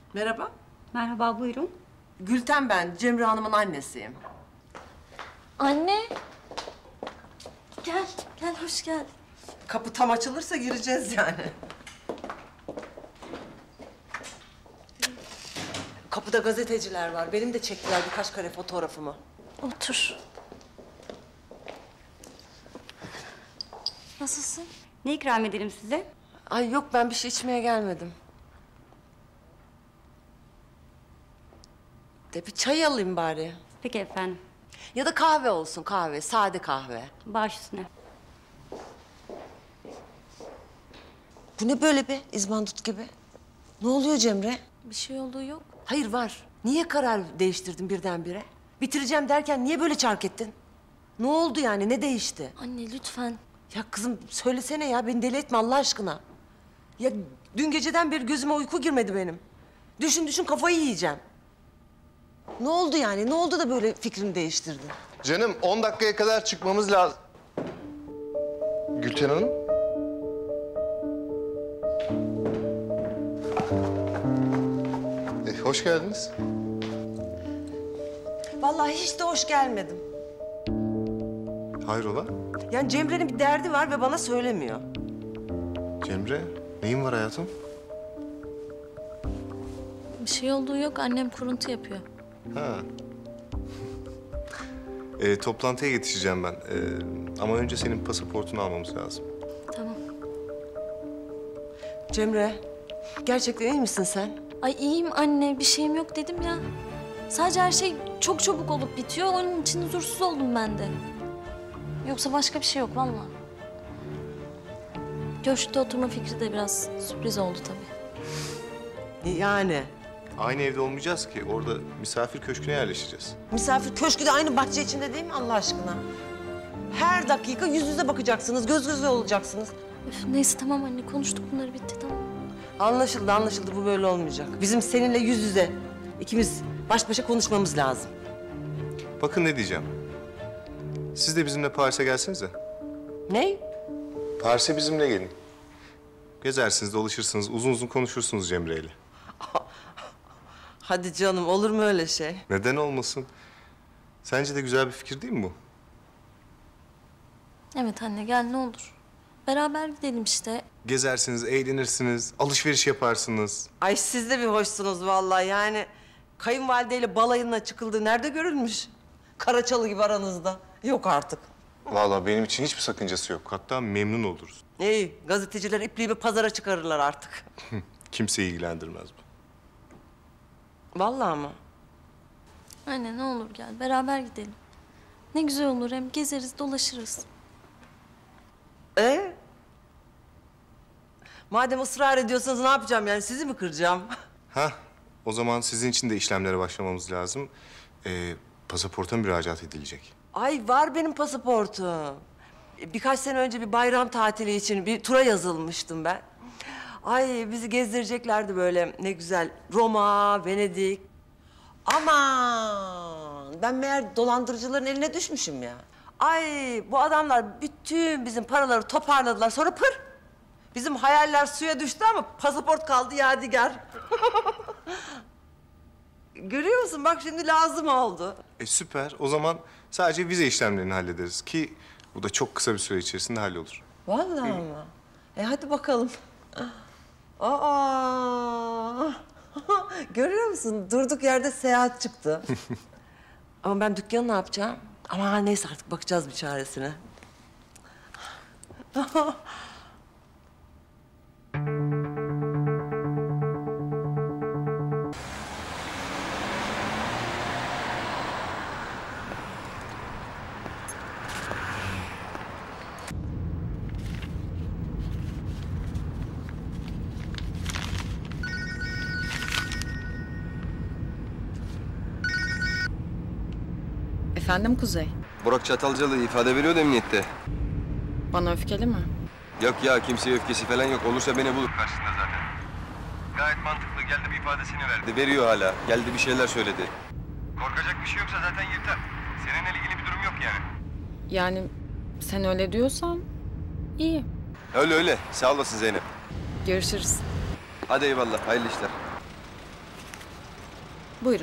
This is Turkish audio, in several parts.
Merhaba. Merhaba, buyurun. Gülten ben, Cemre Hanım'ın annesiyim. Anne. Gel, hoş gel. Kapı tam açılırsa gireceğiz yani. Kapıda gazeteciler var. Benim de çektiler birkaç kare fotoğrafımı. Otur. Nasılsın? Ne ikram edelim size? Ay yok, ben bir şey içmeye gelmedim. De bir çay alayım bari. Peki efendim. Ya da kahve olsun, kahve. Sade kahve. Baş üstüne. Bu ne böyle be, izbandut gibi? Ne oluyor Cemre? Bir şey olduğu yok. Hayır var. Niye karar değiştirdin birdenbire? Bitireceğim derken niye böyle çark ettin? Ne oldu yani, ne değişti? Anne lütfen. Ya kızım söylesene ya, beni deli etme Allah aşkına. Ya dün geceden beri gözüme uyku girmedi benim. Düşün kafayı yiyeceğim. Ne oldu yani? Ne oldu da böyle fikrini değiştirdin? Canım 10 dakikaya kadar çıkmamız lazım. Gülten Hanım. Hoş geldiniz. Vallahi hiç de hoş gelmedim. Hayrola? Yani Cemre'nin bir derdi var ve bana söylemiyor. Cemre, neyin var hayatım? Bir şey olduğu yok. Annem kuruntu yapıyor. Ha. Toplantıya yetişeceğim ben. Ama önce senin pasaportunu almamız lazım. Tamam. Cemre, gerçekten iyi misin sen? Ay iyiyim anne. Bir şeyim yok dedim ya. Sadece her şey çok çabuk olup bitiyor. Onun için huzursuz oldum ben de. Yoksa başka bir şey yok vallahi. Köşkte oturma fikri de biraz sürpriz oldu tabii. Yani. Aynı evde olmayacağız ki. Orada misafir köşküne yerleşeceğiz. Misafir köşkü de aynı bahçe içinde değil mi Allah aşkına? Her dakika yüz yüze bakacaksınız, göz göze olacaksınız. Üf, neyse tamam anne konuştuk bunları bitti tamam. Anlaşıldı bu böyle olmayacak. Bizim seninle yüz yüze, ikimiz baş başa konuşmamız lazım. Bakın ne diyeceğim. Siz de bizimle Paris'e gelsenize. Ne? Paris'e bizimle gelin. Gezersiniz, dolaşırsınız, uzun uzun konuşursunuz Cemre ile. Hadi canım, olur mu öyle şey? Neden olmasın? Sence de güzel bir fikir değil mi bu? Evet anne gel ne olur. Beraber gidelim işte. Gezersiniz, eğlenirsiniz, alışveriş yaparsınız. Ay siz de bir hoşsunuz vallahi yani. Kayınvalideyle balayına çıkıldığı nerede görülmüş? Karaçalı gibi aranızda. Yok artık. Vallahi benim için hiçbir sakıncası yok. Hatta memnun oluruz. İyi, gazeteciler ipliğimi pazara çıkarırlar artık. Kimseyi ilgilendirmez bu. Vallahi mı? Anne ne olur gel beraber gidelim. Ne güzel olur hem gezeriz dolaşırız. Madem ısrar ediyorsanız ne yapacağım yani, sizi mi kıracağım? Ha, o zaman sizin için de işlemlere başlamamız lazım. Pasaporta müracaat edilecek. Ay var benim pasaportum. Birkaç sene önce bir bayram tatili için bir tura yazılmıştım ben. Ay bizi gezdireceklerdi böyle ne güzel. Roma, Venedik. Aman ben meğer dolandırıcıların eline düşmüşüm ya. Ay bu adamlar bütün bizim paraları toparladılar sonra pır. Bizim hayaller suya düştü ama pasaport kaldı yadigar. Görüyor musun? Bak şimdi lazım oldu. Süper. O zaman sadece vize işlemlerini hallederiz ki bu da çok kısa bir süre içerisinde hallolur. Vallahi mı? Hadi bakalım. Aa! Görüyor musun? Durduk yerde seyahat çıktı. Ama ben dükkanı ne yapacağım? Ama neyse artık bakacağız bir çaresine. Efendim Kuzey, Burak Çatalcalı ifade veriyor da emniyette. bana öfkeli mi? Yok ya kimseye öfkesi falan yok. Olursa beni bulur karşısında zaten. Gayet mantıklı. Geldi bir ifadesini verdi. Veriyor hala. Geldi bir şeyler söyledi. Korkacak bir şey yoksa zaten yeter. Seninle ilgili bir durum yok yani. Yani sen öyle diyorsan iyi. Öyle öyle. Sağ olasın Zeynep. Görüşürüz. Hadi eyvallah. Hayırlı işler. Buyurun.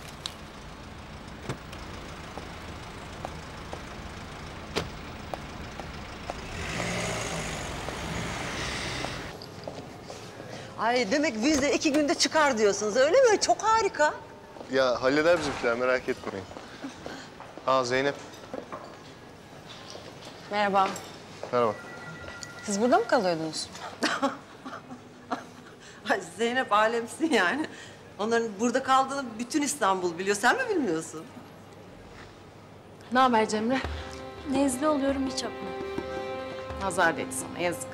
Ay demek vize 2 günde çıkar diyorsunuz öyle mi? Çok harika. Ya halleder bizimkiler, merak etmeyin. Aa Zeynep. Merhaba. Merhaba. Siz burada mı kalıyordunuz? Ay Zeynep alemsin yani. Onların burada kaldığını bütün İstanbul biliyor. Sen mi bilmiyorsun? Ne haber Cemre? Nezle oluyorum hiç yapma. Nazar değdi sana, yazık.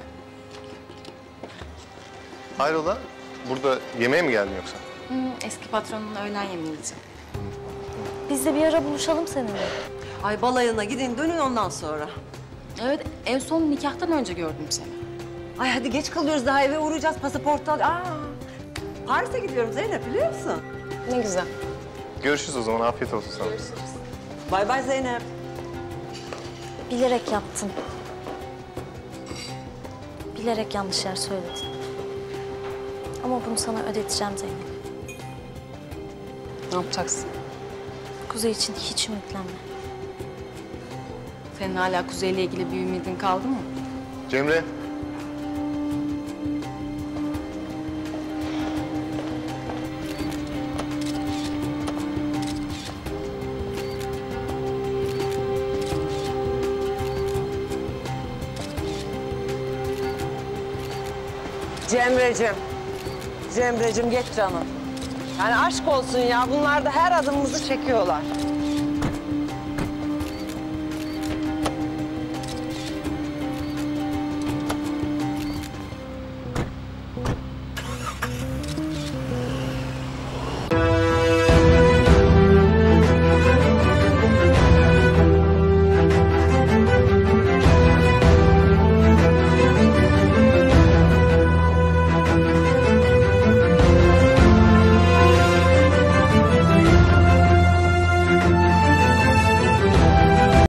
Hayrola? Burada yemeğe mi geldin yoksa? Eski patronun öğlen yemeği yiyeceğim. Biz de bir ara buluşalım seninle. Ay balayına gidin dönün ondan sonra. Evet, en son nikahtan önce gördüm seni. Ay hadi geç kalıyoruz daha eve uğrayacağız pasaportu al. Aa, Paris'e gidiyorum Zeynep biliyor musun? Ne güzel. Görüşürüz o zaman, afiyet olsun sana. Bay bay Zeynep. Bilerek yaptın. Bilerek yanlış yer söyledin. Ama bunu sana ödeteceğim Zeynep. Ne yapacaksın? Kuzey için hiç ümitlenme. Senin hala Kuzey'le ilgili bir ümidin kaldı mı? Cemre. Cemre'cim geç canım. Yani aşk olsun ya bunlar da her adımımızı çekiyorlar.